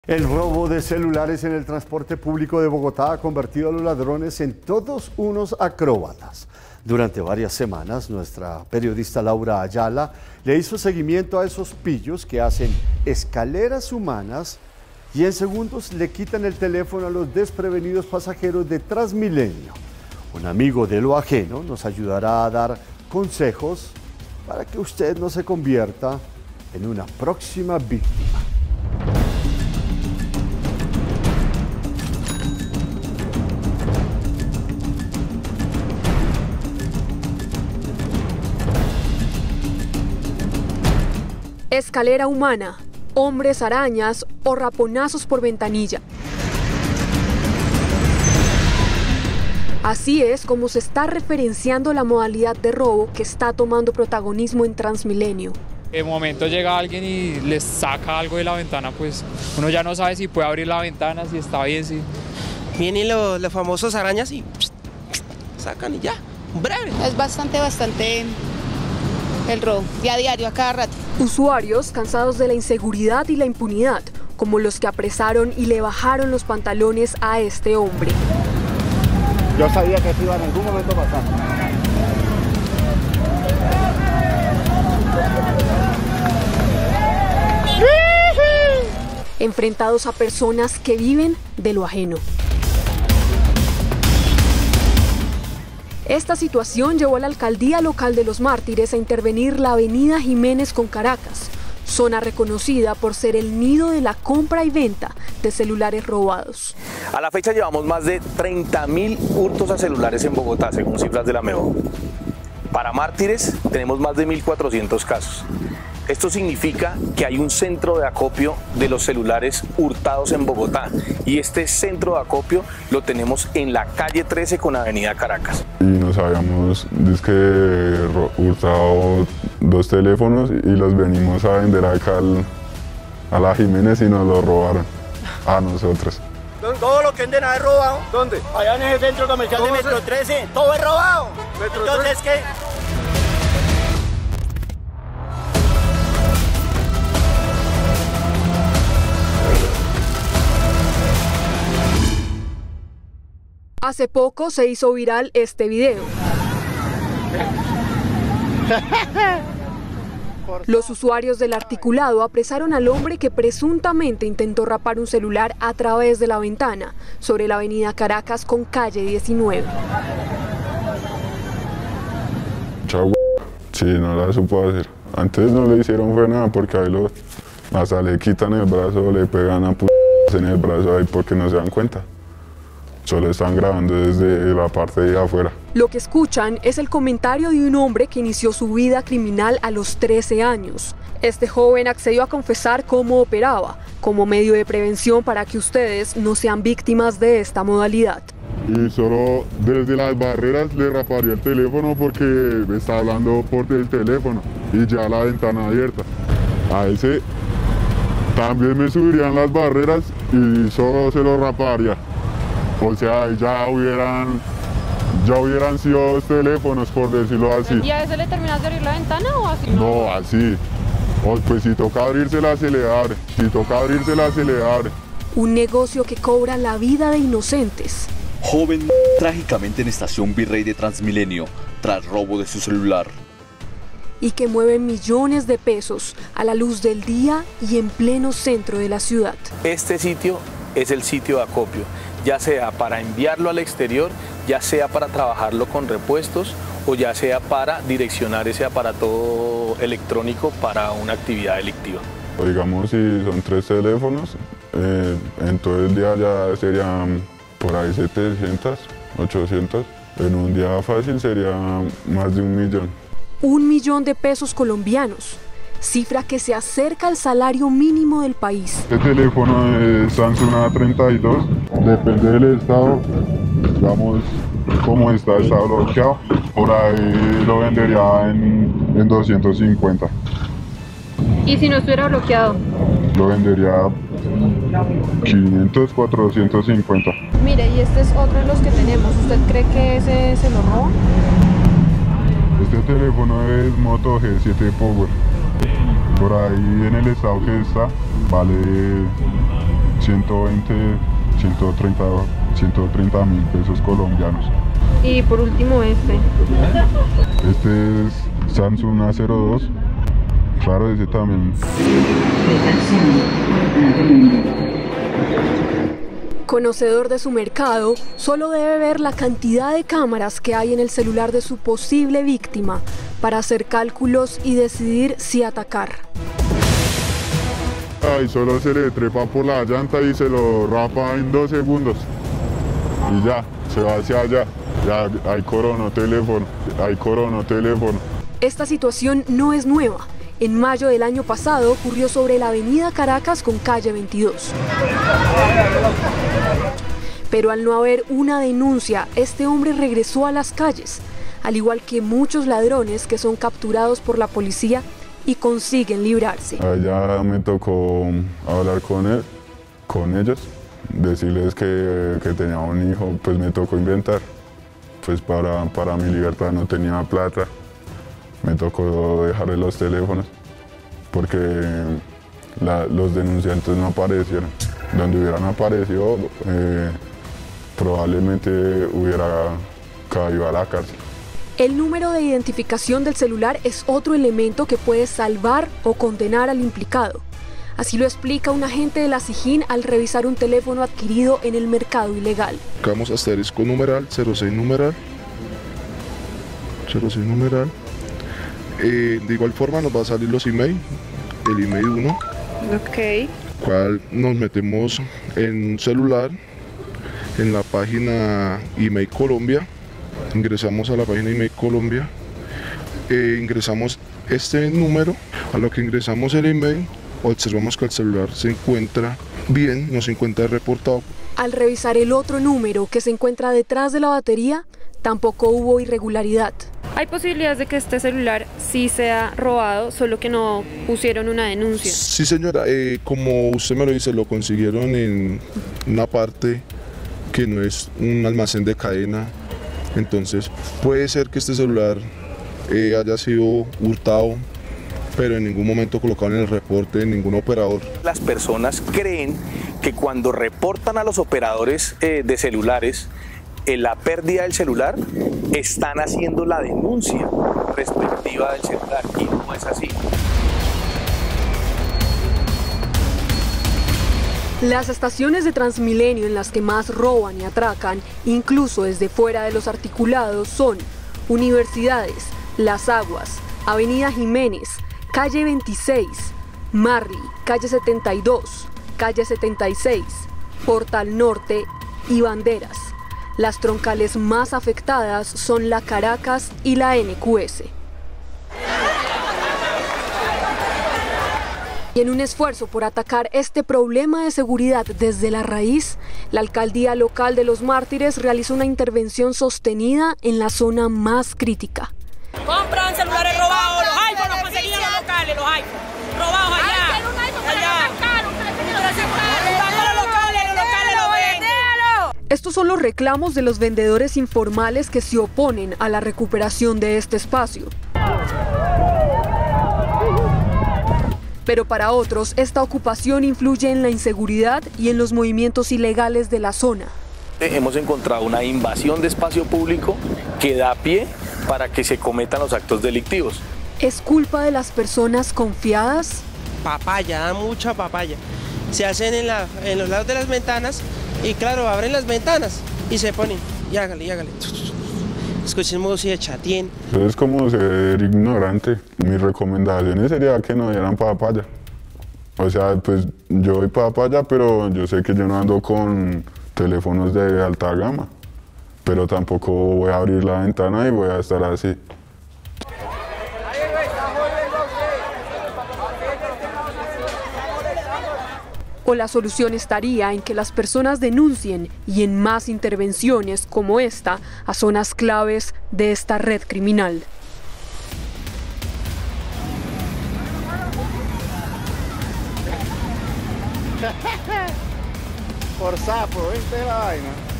El robo de celulares en el transporte público de Bogotá ha convertido a los ladrones en todos unos acróbatas. Durante varias semanas, nuestra periodista Laura Ayala le hizo seguimiento a esos pillos que hacen escaleras humanas y en segundos le quitan el teléfono a los desprevenidos pasajeros de Transmilenio. Un amigo de lo ajeno nos ayudará a dar consejos para que usted no se convierta en una próxima víctima. Escalera humana, hombres arañas o raponazos por ventanilla. Así es como se está referenciando la modalidad de robo que está tomando protagonismo en Transmilenio. De momento llega alguien y les saca algo de la ventana, pues uno ya no sabe si puede abrir la ventana, si está bien, si... Vienen los famosos arañas y sacan y ya, breve. Es bastante el robo, día a diario, a cada rato. Usuarios cansados de la inseguridad y la impunidad, como los que apresaron y le bajaron los pantalones a este hombre. Yo sabía que eso iba en algún momento a pasar. Enfrentados a personas que viven de lo ajeno. Esta situación llevó a la alcaldía local de Los Mártires a intervenir la avenida Jiménez con Caracas, zona reconocida por ser el nido de la compra y venta de celulares robados. A la fecha llevamos más de 30.000 hurtos a celulares en Bogotá, según cifras de la MEO. Para Mártires tenemos más de 1.400 casos. Esto significa que hay un centro de acopio de los celulares hurtados en Bogotá y este centro de acopio lo tenemos en la calle 13 con avenida Caracas. Y nos habíamos hurtado 2 teléfonos y los venimos a vender acá a la Jiménez y nos los robaron a nosotros. Todo lo que venden es robado. ¿Dónde? Allá en ese centro comercial de Metro 13, todo es robado. Entonces, ¿qué? Hace poco se hizo viral este video. Los usuarios del articulado apresaron al hombre que presuntamente intentó rapar un celular a través de la ventana sobre la avenida Caracas con calle 19. Chau, sí, no la supo hacer. Antes no le hicieron fue nada porque ahí hasta le quitan el brazo, le pegan a en el brazo ahí porque no se dan cuenta. Solo están grabando desde la parte de afuera. Lo que escuchan es el comentario de un hombre que inició su vida criminal a los 13 años. Este joven accedió a confesar cómo operaba, como medio de prevención para que ustedes no sean víctimas de esta modalidad. Y solo desde las barreras le raparía el teléfono porque me está hablando por el teléfono y ya la ventana abierta. A ese también me subirían las barreras y solo se lo raparía. O sea, ya hubieran sido 2 teléfonos, por decirlo así. ¿Y a ese le terminas de abrir la ventana o así? No, así. O pues si toca abrírsela, se le abre. Si toca abrírsela, se le abre. Un negocio que cobra la vida de inocentes. Joven trágicamente en estación Virrey de Transmilenio tras robo de su celular. Y que mueve millones de pesos a la luz del día y en pleno centro de la ciudad. Este sitio es el sitio de acopio, ya sea para enviarlo al exterior, ya sea para trabajarlo con repuestos o ya sea para direccionar ese aparato electrónico para una actividad delictiva. Digamos, si son 3 teléfonos, en todo el día ya serían por ahí 700, 800. En un día fácil sería más de 1 millón. 1 millón de pesos colombianos, cifra que se acerca al salario mínimo del país. Este teléfono es Samsung A32, depende del estado, digamos cómo está bloqueado, por ahí lo vendería en 250. ¿Y si no estuviera bloqueado? Lo vendería 500, 450. Mire, y este es otro de los que tenemos, ¿usted cree que ese se lo roban? Este teléfono es Moto G7 Power. Por ahí en el estado que está, vale 120, 130 mil pesos colombianos. Y por último este es Samsung A02. Claro, ese también. Conocedor de su mercado, solo debe ver la cantidad de cámaras que hay en el celular de su posible víctima para hacer cálculos y decidir si atacar. Ay, solo se le trepa por la llanta y se lo rapa en 2 segundos. Y ya, se va hacia allá. Ya hay corono teléfono, Esta situación no es nueva. En mayo del año pasado ocurrió sobre la avenida Caracas con calle 22. Pero al no haber una denuncia, este hombre regresó a las calles, al igual que muchos ladrones que son capturados por la policía y consiguen librarse. Allá me tocó hablar con ellos, decirles que tenía un hijo, pues me tocó inventar. Pues para mi libertad no tenía plata, me tocó dejarle los teléfonos porque los denunciantes no aparecieron. Donde hubieran aparecido probablemente hubiera caído a la cárcel. El número de identificación del celular es otro elemento que puede salvar o condenar al implicado. Así lo explica un agente de la SIJIN al revisar un teléfono adquirido en el mercado ilegal. Buscamos asterisco numeral, 06 numeral. De igual forma nos va a salir los email, el email 1. Ok. Cual nos metemos en un celular, en la página Email Colombia. Ingresamos a la página Email Colombia, ingresamos este número, a lo que ingresamos el email, observamos que el celular se encuentra bien, no se encuentra reportado. Al revisar el otro número que se encuentra detrás de la batería, tampoco hubo irregularidad. Hay posibilidades de que este celular sí sea robado, solo que no pusieron una denuncia. Sí, señora, como usted me lo dice, lo consiguieron en una parte que no es un almacén de cadena. Entonces puede ser que este celular haya sido hurtado, pero en ningún momento colocaron en el reporte de ningún operador. Las personas creen que cuando reportan a los operadores de celulares la pérdida del celular, están haciendo la denuncia respectiva del celular, y no es así. Las estaciones de Transmilenio en las que más roban y atracan, incluso desde fuera de los articulados, son Universidades, Las Aguas, Avenida Jiménez, Calle 26, Marley, Calle 72, Calle 76, Portal Norte y Banderas. Las troncales más afectadas son la Caracas y la NQS. Y en un esfuerzo por atacar este problema de seguridad desde la raíz, la alcaldía local de Los Mártires realizó una intervención sostenida en la zona más crítica. Compran celulares robados, los iPhones los conseguían en los locales, los iPhones robados allá. Estos son los reclamos de los vendedores informales que se oponen a la recuperación de este espacio. Pero para otros, esta ocupación influye en la inseguridad y en los movimientos ilegales de la zona. Hemos encontrado una invasión de espacio público que da pie para que se cometan los actos delictivos. ¿Es culpa de las personas confiadas? Papaya, da mucha papaya. Se hacen en los lados de las ventanas y claro, abren las ventanas y se ponen, y hágale. Escuchen música, chatien. Es como ser ignorante. Mi recomendación sería que no dieran papaya. O sea, pues yo doy papaya, pero yo sé que yo no ando con teléfonos de alta gama. Pero tampoco voy a abrir la ventana y voy a estar así. O la solución estaría en que las personas denuncien y en más intervenciones como esta a zonas claves de esta red criminal. Por sapo, ¿viste la vaina?